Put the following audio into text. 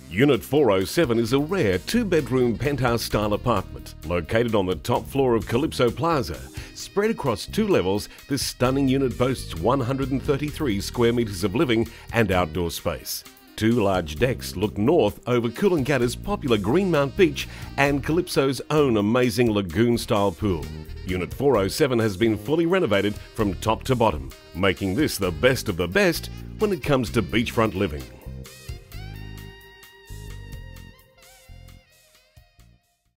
Unit 407 is a rare two-bedroom penthouse-style apartment located on the top floor of Calypso Plaza. Spread across 2 levels, this stunning unit boasts 133 square metres of living and outdoor space. 2 large decks look north over Coolangatta's popular Greenmount Beach and Calypso's own amazing lagoon-style pool. Unit 407 has been fully renovated from top to bottom, making this the best of the best when it comes to beachfront living.